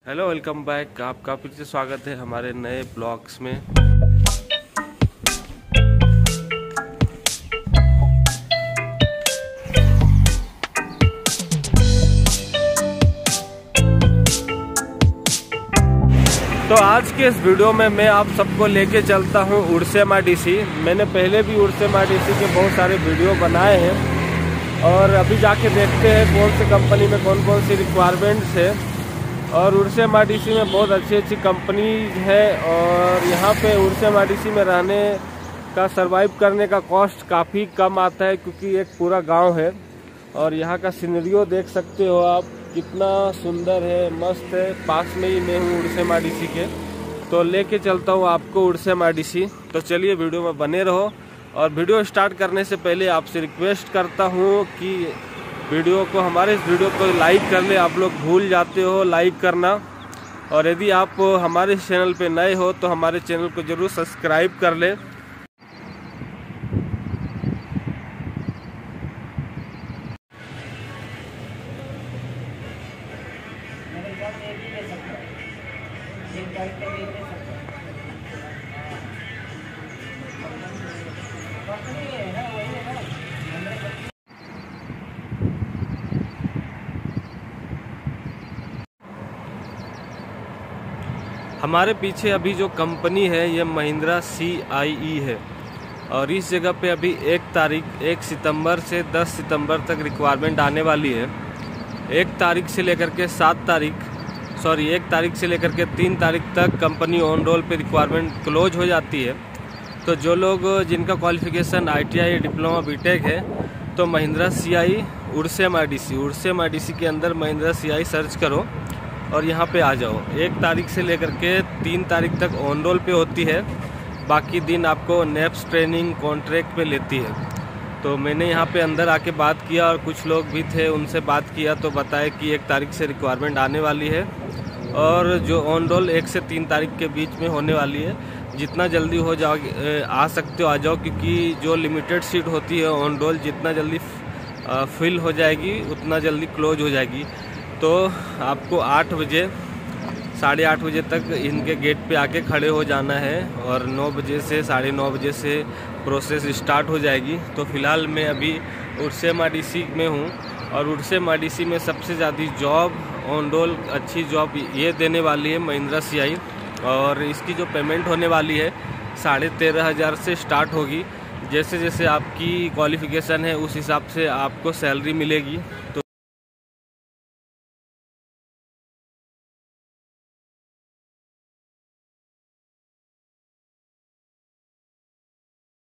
Hello, welcome back. आपका फिर से स्वागत है हमारे नए ब्लॉग्स में। तो आज के इस वीडियो में मैं आप सबको लेके चलता हूँ उड़सेमा डीसी। मैंने पहले भी उड़सेमा डीसी के बहुत सारे वीडियो बनाए हैं और अभी जाके देखते हैं कौन सी कंपनी में कौन कौन सी रिक्वायरमेंट्स है। और उड़सेमा डीसी में बहुत अच्छी अच्छी कंपनीज है और यहाँ पे उड़सेमा डीसी में रहने का सर्वाइव करने का कॉस्ट काफ़ी कम आता है क्योंकि एक पूरा गांव है। और यहाँ का सिनेरियो देख सकते हो आप, कितना सुंदर है, मस्त है। पास में ही मैं हूँ उड़सेमा डीसी के, तो लेके चलता हूँ आपको उड़सेमा डीसी। तो चलिए वीडियो में बने रहो। और वीडियो स्टार्ट करने से पहले आपसे रिक्वेस्ट करता हूँ कि हमारे इस वीडियो को लाइक कर ले। आप लोग भूल जाते हो लाइक करना। और यदि आप हमारे चैनल पे नए हो तो हमारे चैनल को जरूर सब्सक्राइब कर ले। हमारे पीछे अभी जो कंपनी है ये महिंद्रा CIE है और इस जगह पे अभी 1 सितंबर से 10 सितंबर तक रिक्वायरमेंट आने वाली है। 1 तारीख से लेकर के 1 तारीख से लेकर के 3 तारीख तक कंपनी ऑन रोल पे रिक्वायरमेंट क्लोज हो जाती है। तो जो लोग जिनका क्वालिफिकेशन ITI डिप्लोमा BTech है तो महिंद्रा CIE उड़सेमा डीसी के अंदर महिंद्रा CIE सर्च करो और यहाँ पे आ जाओ। 1 तारीख से लेकर के 3 तारीख तक ऑन रोल पे होती है, बाकी दिन आपको नेप्स ट्रेनिंग कॉन्ट्रैक्ट पे लेती है। तो मैंने यहाँ पे अंदर आके बात किया और कुछ लोग भी थे, उनसे बात किया तो बताया कि 1 तारीख से रिक्वायरमेंट आने वाली है और जो ऑन रोल 1 से 3 तारीख के बीच में होने वाली है। जितना जल्दी हो जाओ आ सकते हो आ जाओ, क्योंकि जो लिमिटेड सीट होती है ऑन रोल जितना जल्दी फिल हो जाएगी उतना जल्दी क्लोज हो जाएगी। तो आपको 8 बजे 8:30 बजे तक इनके गेट पे आके खड़े हो जाना है और 9 बजे से 9:30 बजे से प्रोसेस स्टार्ट हो जाएगी। तो फ़िलहाल मैं अभी उड़सेमा डीसी में हूँ और उड़सेमा डीसी में सबसे ज़्यादा जॉब ऑन रोल अच्छी जॉब ये देने वाली है महिंद्रा CIE। और इसकी जो पेमेंट होने वाली है 13,500 से स्टार्ट होगी। जैसे जैसे आपकी क्वालिफ़िकेशन है उस हिसाब से आपको सैलरी मिलेगी। तो